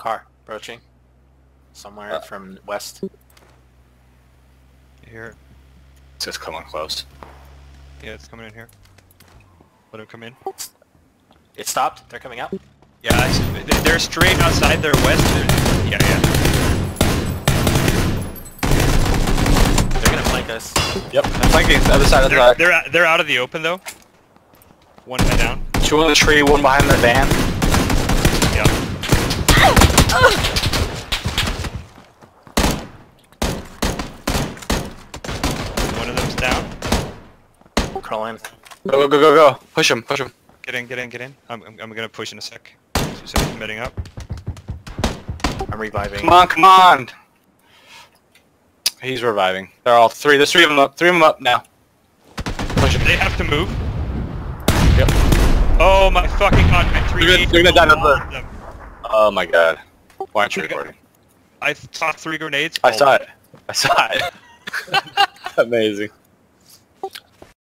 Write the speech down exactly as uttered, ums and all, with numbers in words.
Car approaching. Somewhere Uh. from west. You hear it? It's just coming close. Yeah, it's coming in here. Let him come in. It stopped. They're coming out. Yeah, I see. They're straight outside. They're west. They're, yeah, yeah. They're gonna flank us. Yep, I'm flanking the other side of the They're, back. they're out- they're out of the open though. One head down. Two on the tree, one behind the van. Yeah. One of them's down. Crawl in. Go, go, go, go, go. Push him, push him. Get in, get in, get in. I'm, I'm, I'm gonna push in a sec. So he's committing up. I'm reviving. Come on, come on. He's reviving. They're all three. There's three of them up. Three of them up now. Push him. They have to move. Yep. Oh my fucking god, my three They're gonna- they're gonna die to the- all of them. Oh my god. Why aren't you recording? I tossed three grenades. I all saw of it. I saw it. Amazing.